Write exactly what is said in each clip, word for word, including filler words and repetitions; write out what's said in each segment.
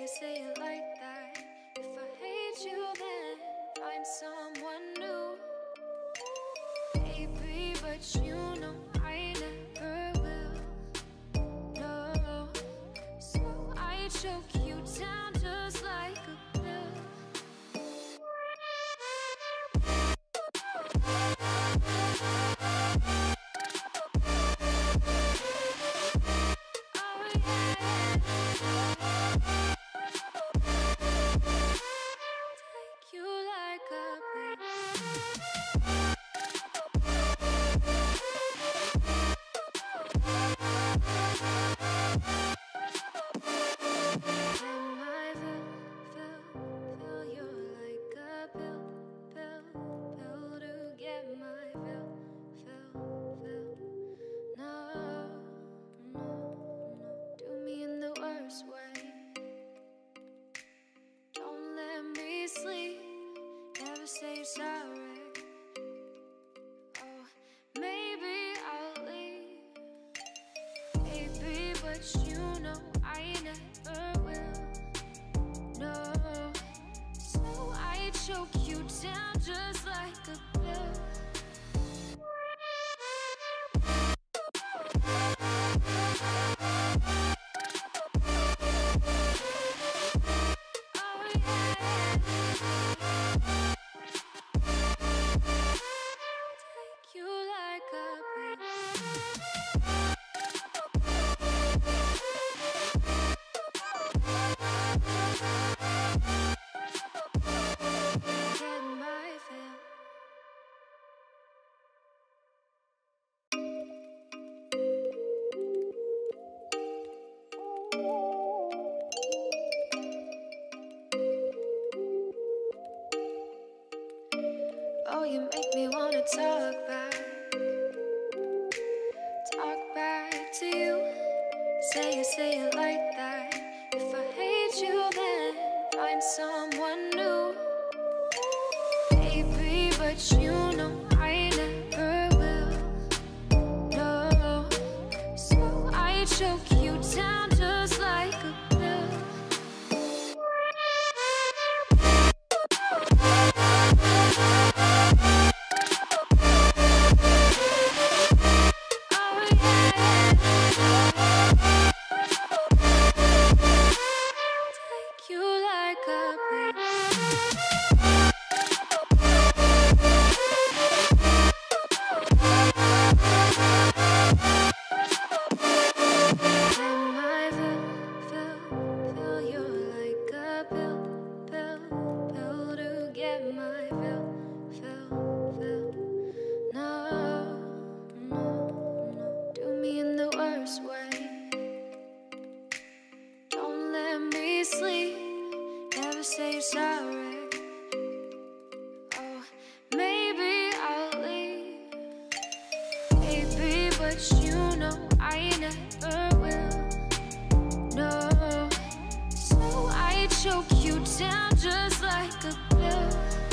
you, say it like that. If I hate you, then find someone new. Baby, but you know I never will. No, so I choke you down just like a pill. Say you're sorry. Oh, maybe I'll leave. Baby, but you know I never will. No, so I choke you down just like a pill. Oh, you make me wanna talk back, talk back to you. Say it, say it like that. If I hate you, then find someone new. Baby, but you know I never will. No, so I choke you down just like a pill. Say you're sorry. Oh, maybe I'll leave. Baby, but you know I never will. No, so I choke you down just like a pill.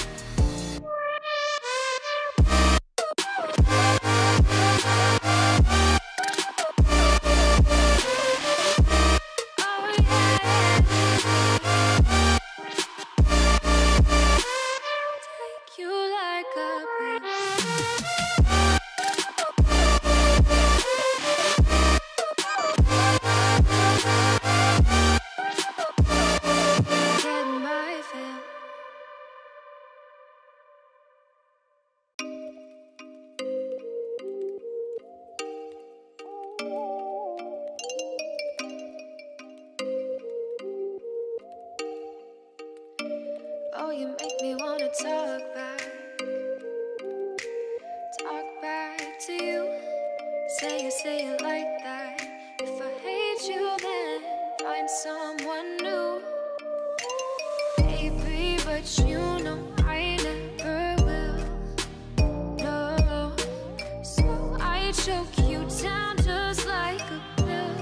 Oh, you make me wanna talk back, talk back to you. Say it, say it like that. If I hate you, then find someone new. Baby, but you know I never will. No, so I choke you down just like a pill.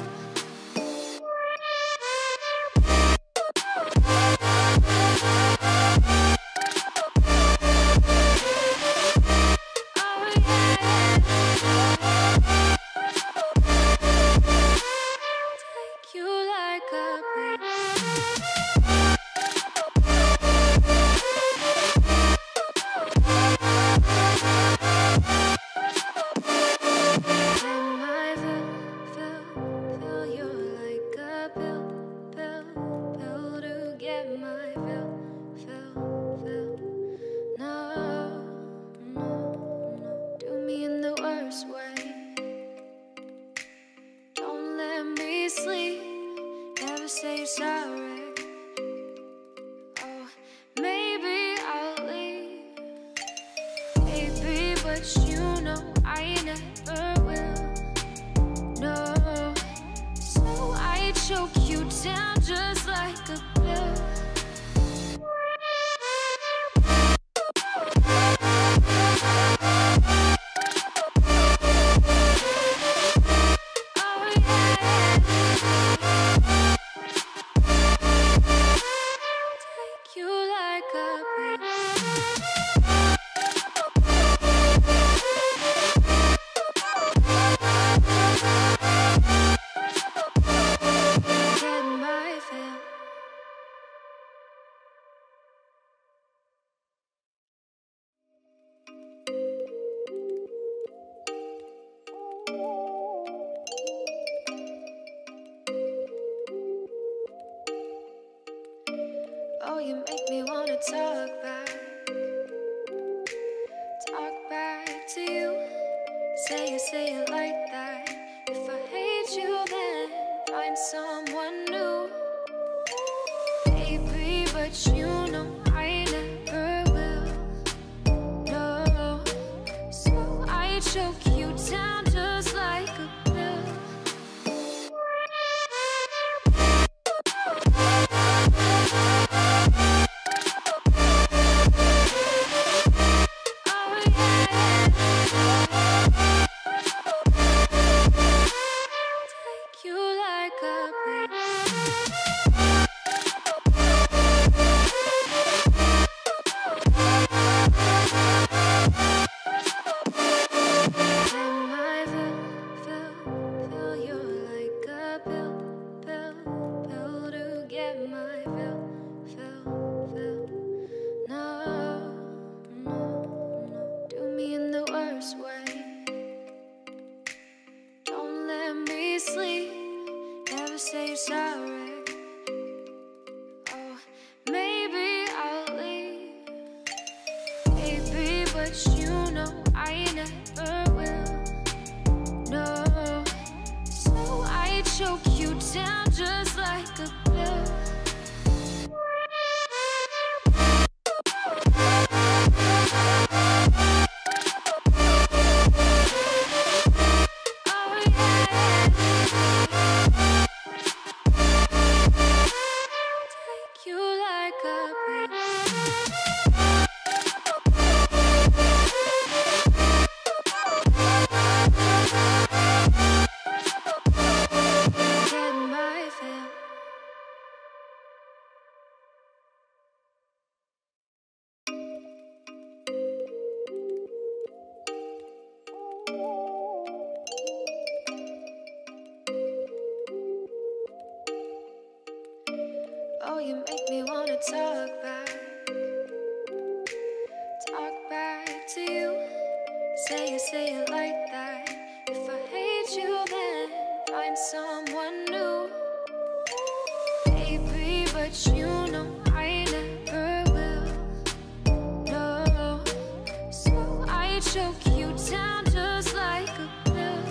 Take you like a pill. say you're sorry. Oh, maybe I'll leave, baby, but you know I never will. No, so I choke you down just like a pill. Oh, you make me wanna talk back, talk back to you. Say it, say it like that. If I hate you, then find someone new, baby, but you know I never will. No, so I choke you down just like a pill. Say you're sorry. Oh, maybe I'll leave, baby, but you know I never will. No, so I choke you down just like a pill. Oh, you make me wanna talk back, talk back to you. Say it, say it like that. If I hate you, then find someone new, baby, but you know I never will. No, so I choke you down just like a pill.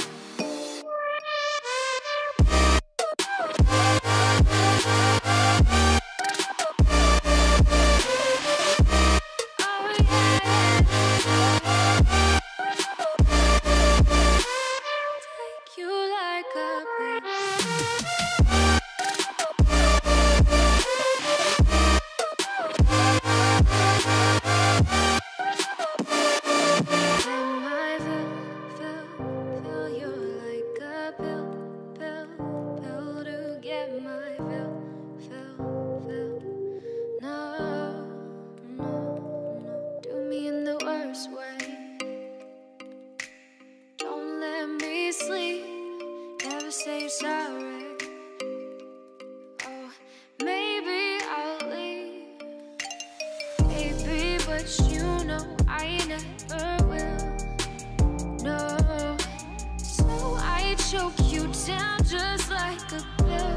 Say you're sorry. Oh, maybe I'll leave, baby, but you know I never will. No, so I choke you down just like a pill.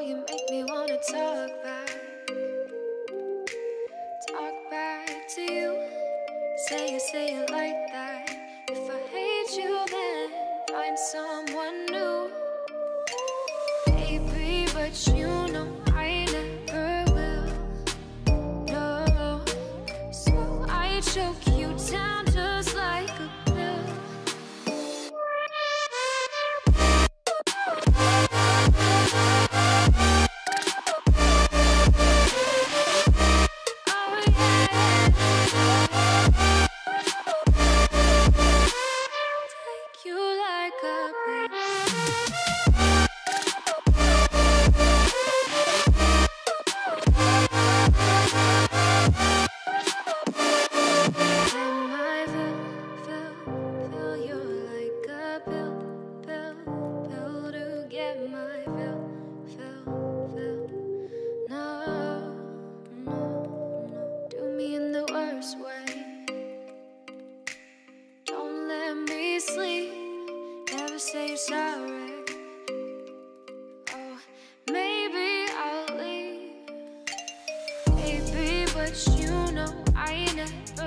you make me wanna talk back. Talk back to you. Say you, say it like that. If I hate you, then find someone new. Baby, but you know I never will. No, so I choke you down just like a pill. Say you're sorry. Oh, maybe I'll leave, baby, but you know I never